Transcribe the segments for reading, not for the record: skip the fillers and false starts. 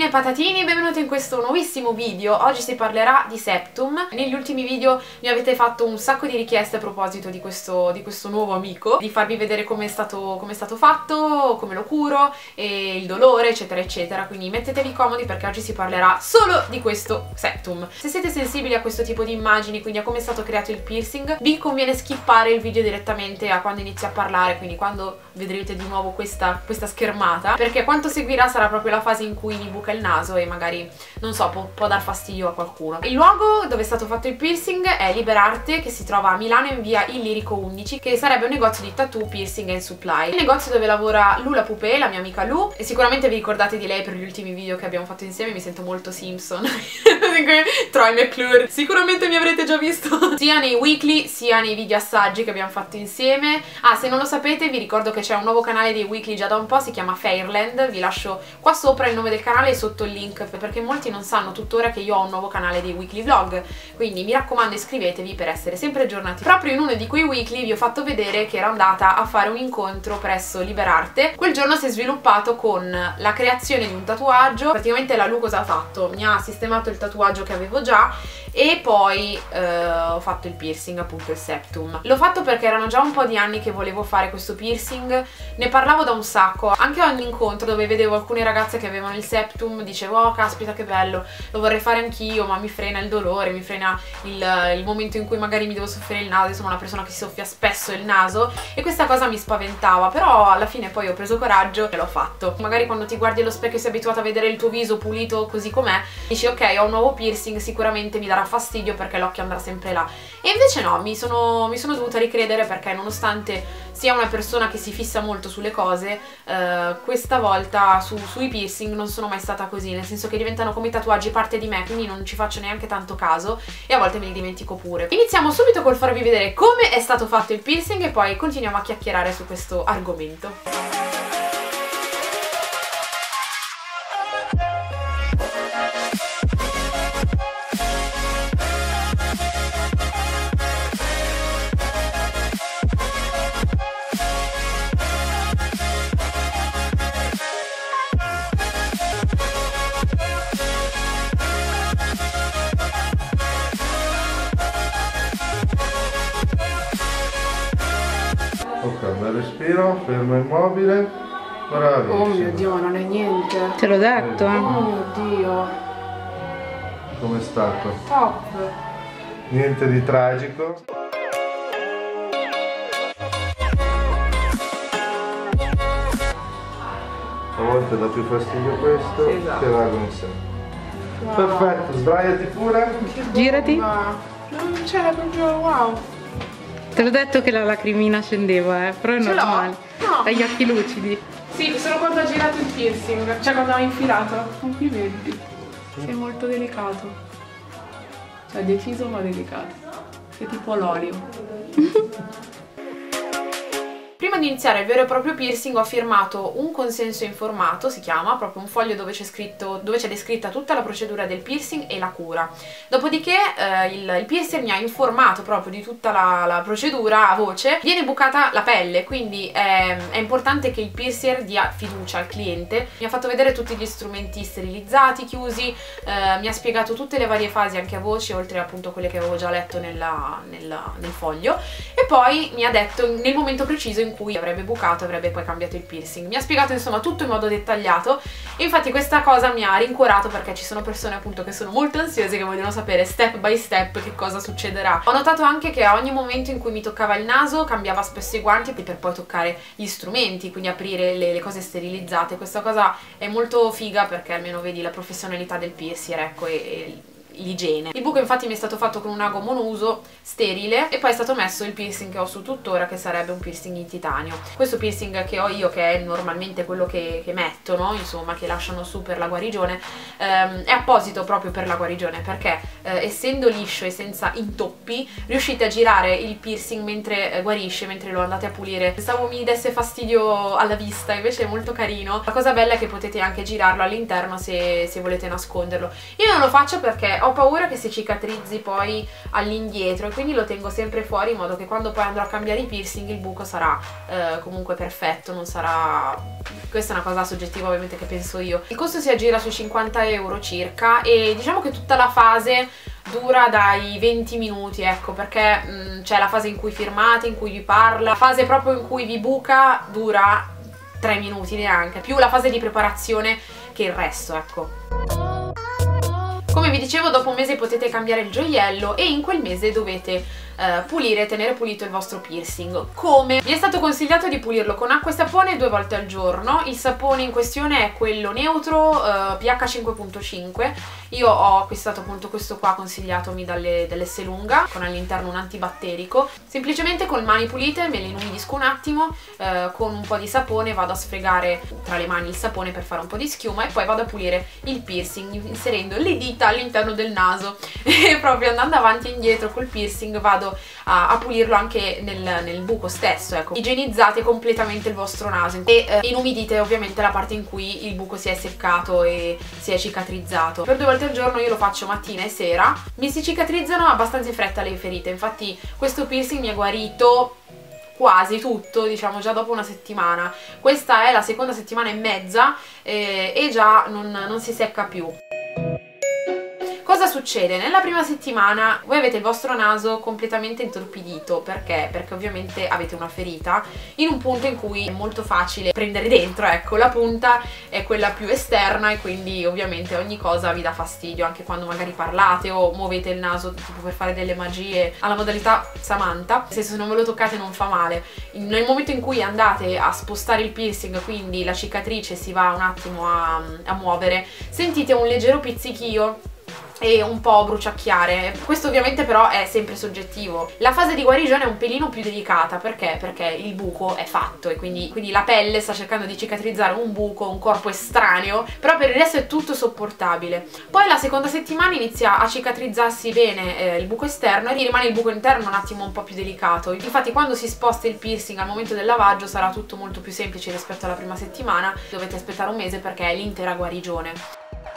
e patatini, benvenuti in questo nuovissimo video. Oggi si parlerà di septum. Negli ultimi video mi avete fatto un sacco di richieste a proposito di questo nuovo amico, di farvi vedere come è stato fatto, come lo curo e il dolore eccetera eccetera, quindi mettetevi comodi perché oggi si parlerà solo di questo septum. Se siete sensibili a questo tipo di immagini, quindi a come è stato creato il piercing, vi conviene skippare il video direttamente a quando inizia a parlare, quindi quando vedrete di nuovo questa schermata, perché quanto seguirà sarà proprio la fase in cui mi buca il naso e magari, non so, può dar fastidio a qualcuno. Il luogo dove è stato fatto il piercing è Liberarte, che si trova a Milano in via Illirico 11, che sarebbe un negozio di tattoo, piercing and supply. Il negozio dove lavora Lu la Pupè, la mia amica Lu, e sicuramente vi ricordate di lei per gli ultimi video che abbiamo fatto insieme. Mi sento molto Simpson Troy McClure, sicuramente mi avrete già visto sia nei weekly sia nei video assaggi che abbiamo fatto insieme. Ah, se non lo sapete vi ricordo che c'è un nuovo canale dei weekly già da un po', si chiama Fairland, vi lascio qua sopra il nome del canale e sotto il link, perché molti non sanno tuttora che io ho un nuovo canale dei weekly vlog, quindi mi raccomando iscrivetevi per essere sempre aggiornati. Proprio in uno di quei weekly vi ho fatto vedere che ero andata a fare un incontro presso Liberarte. Quel giorno si è sviluppato con la creazione di un tatuaggio. Praticamente la Lu cosa ha fatto? Mi ha sistemato il tatuaggio che avevo già e poi ho fatto il piercing, appunto il septum. L'ho fatto perché erano già un po' di anni che volevo fare questo piercing, ne parlavo da un sacco, anche a ogni incontro dove vedevo alcune ragazze che avevano il septum dicevo oh caspita che bello, lo vorrei fare anch'io, ma mi frena il dolore, mi frena il momento in cui magari mi devo soffiare il naso. Sono una persona che si soffia spesso il naso e questa cosa mi spaventava, però alla fine poi ho preso coraggio e l'ho fatto. Magari quando ti guardi allo specchio e sei abituata a vedere il tuo viso pulito così com'è, dici ok, ho un nuovo piercing, sicuramente mi darà fastidio perché l'occhio andrà sempre là, e invece no, mi sono dovuta ricredere, perché nonostante sia una persona che si fissa molto sulle cose, questa volta sui piercing non sono mai stata così, nel senso che diventano come i tatuaggi parte di me, quindi non ci faccio neanche tanto caso e a volte me li dimentico pure. Iniziamo subito col farvi vedere come è stato fatto il piercing e poi continuiamo a chiacchierare su questo argomento. Ok, bel respiro, fermo immobile, bravissimo. Oh mio Dio, ma non è niente. Te l'ho detto, Oh mio Dio. Com'è stato? Top. Niente di tragico. A volte dà più fastidio questo Esatto. che l'ago in sé. Wow. Perfetto, sdraiati pure. Girati. Ma non c'è proprio wow. Te l'ho detto che la lacrimina scendeva, però è Ce l'ho? normale. No. Hai gli occhi lucidi. Sì, solo quando ho girato il piercing, cioè quando ho infilato. Complimenti. Sei molto delicato. Cioè deciso ma delicato. Sei tipo l'olio. Prima di iniziare il vero e proprio piercing ho firmato un consenso informato, si chiama, proprio un foglio dove c'è descritta tutta la procedura del piercing e la cura. Dopodiché il piercer mi ha informato proprio di tutta la procedura a voce. Viene bucata la pelle, quindi è importante che il piercer dia fiducia al cliente. Mi ha fatto vedere tutti gli strumenti sterilizzati, chiusi, mi ha spiegato tutte le varie fasi anche a voce, oltre appunto quelle che avevo già letto nel foglio, e poi mi ha detto nel momento preciso in cui avrebbe bucato, avrebbe poi cambiato il piercing. Mi ha spiegato insomma tutto in modo dettagliato e infatti questa cosa mi ha rincuorato, perché ci sono persone appunto che sono molto ansiose, che vogliono sapere step by step che cosa succederà. Ho notato anche che a ogni momento in cui mi toccava il naso cambiava spesso i guanti per poi toccare gli strumenti, quindi aprire le cose sterilizzate. Questa cosa è molto figa perché almeno vedi la professionalità del piercer, ecco, e l'igiene. Il buco infatti mi è stato fatto con un ago monouso sterile e poi è stato messo il piercing che ho su tuttora, che sarebbe un piercing in titanio. Questo piercing che ho io, che è normalmente quello che mettono, insomma, che lasciano su per la guarigione, è apposito proprio per la guarigione, perché essendo liscio e senza intoppi riuscite a girare il piercing mentre guarisce, mentre lo andate a pulire. Pensavo mi desse fastidio alla vista, invece è molto carino. La cosa bella è che potete anche girarlo all'interno se volete nasconderlo. Io non lo faccio perché ho paura che si cicatrizzi poi all'indietro e quindi lo tengo sempre fuori in modo che quando poi andrò a cambiare i piercing il buco sarà comunque perfetto, non sarà questa è una cosa soggettiva ovviamente che penso io. Il costo si aggira sui 50 euro circa e diciamo che tutta la fase dura dai 20 minuti, ecco, perché c'è la fase in cui firmate, in cui vi parla, la fase proprio in cui vi buca dura 3 minuti neanche, più la fase di preparazione che il resto, ecco. Come vi dicevo, dopo un mese potete cambiare il gioiello e in quel mese dovete pulire, tenere pulito il vostro piercing. Come? Vi è stato consigliato di pulirlo con acqua e sapone 2 volte al giorno. Il sapone in questione è quello neutro, pH 5.5. Io ho acquistato appunto questo qua consigliatomi dall'Esselunga, con all'interno un antibatterico. Semplicemente con mani pulite me le inumidisco un attimo, con un po' di sapone vado a sfregare tra le mani il sapone per fare un po' di schiuma e poi vado a pulire il piercing inserendo le dita all'interno del naso e proprio andando avanti e indietro col piercing vado a pulirlo anche nel buco stesso, ecco. Igienizzate completamente il vostro naso e inumidite ovviamente la parte in cui il buco si è seccato e si è cicatrizzato. Per 2 volte al giorno io lo faccio mattina e sera. Mi si cicatrizzano abbastanza in fretta le ferite, infatti questo piercing mi è guarito quasi tutto, diciamo, già dopo una settimana. Questa è la seconda settimana e mezza e già non si secca più. Cosa succede? Nella prima settimana voi avete il vostro naso completamente intorpidito, perché? Perché ovviamente avete una ferita in un punto in cui è molto facile prendere dentro, ecco, la punta è quella più esterna e quindi ovviamente ogni cosa vi dà fastidio, anche quando magari parlate o muovete il naso tipo per fare delle magie alla modalità Samantha, nel senso se non ve lo toccate non fa male. Nel momento in cui andate a spostare il piercing, quindi la cicatrice si va un attimo a muovere, sentite un leggero pizzichio e un po' bruciacchiare. Questo ovviamente però è sempre soggettivo. La fase di guarigione è un pelino più delicata, perché? Perché il buco è fatto e quindi la pelle sta cercando di cicatrizzare un buco, un corpo estraneo, però per il resto è tutto sopportabile. Poi la seconda settimana inizia a cicatrizzarsi bene il buco esterno e rimane il buco interno un attimo un po' più delicato. Infatti quando si sposta il piercing al momento del lavaggio sarà tutto molto più semplice rispetto alla prima settimana. Dovete aspettare un mese perché è l'intera guarigione.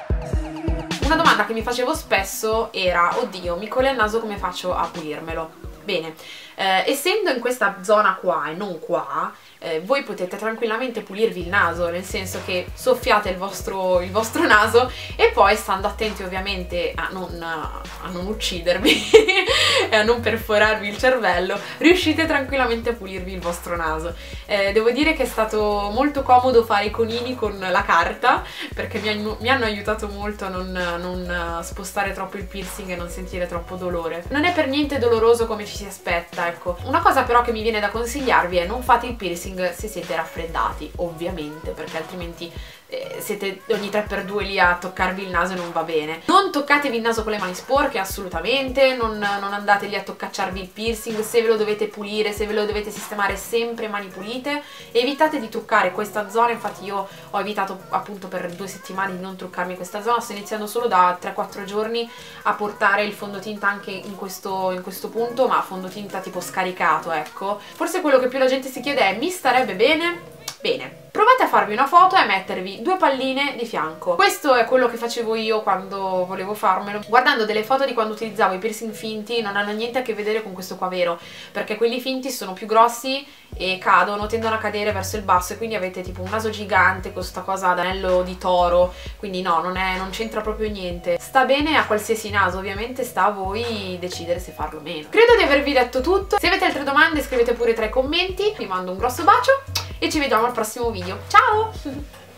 Una domanda che mi facevo spesso era: oddio, mi cola il naso, come faccio a pulirmelo? Bene, essendo in questa zona qua e non qua, voi potete tranquillamente pulirvi il naso, nel senso che soffiate il vostro naso e poi, stando attenti ovviamente a non uccidervi e a non perforarvi il cervello, riuscite tranquillamente a pulirvi il vostro naso. Devo dire che è stato molto comodo fare i conini con la carta, perché mi hanno aiutato molto a non spostare troppo il piercing e non sentire troppo dolore. Non è per niente doloroso come ci si aspetta, ecco. Una cosa però che mi viene da consigliarvi è: non fate il piercing se siete raffreddati, ovviamente, perché altrimenti siete ogni 3x2 lì a toccarvi il naso e non va bene. Non toccatevi il naso con le mani sporche, assolutamente, non andate lì a toccacciarvi il piercing. Se ve lo dovete pulire, se ve lo dovete sistemare, sempre mani pulite. Evitate di truccare questa zona, infatti io ho evitato appunto per 2 settimane di non truccarmi questa zona. Sto iniziando solo da 3-4 giorni a portare il fondotinta anche in questo punto, ma fondotinta tipo scaricato, ecco. Forse quello che più la gente si chiede è: mi starebbe bene? Bene, provate a farvi una foto e a mettervi 2 palline di fianco. Questo è quello che facevo io quando volevo farmelo. Guardando delle foto di quando utilizzavo i piercing finti, non hanno niente a che vedere con questo qua vero, perché quelli finti sono più grossi e tendono a cadere verso il basso, e quindi avete tipo un naso gigante con sta cosa ad anello di toro, quindi no, non c'entra proprio niente. Sta bene a qualsiasi naso, ovviamente sta a voi decidere se farlo o meno. Credo di avervi detto tutto. Se avete altre domande scrivete pure tra i commenti. Vi mando un grosso bacio e ci vediamo al prossimo video. Ciao!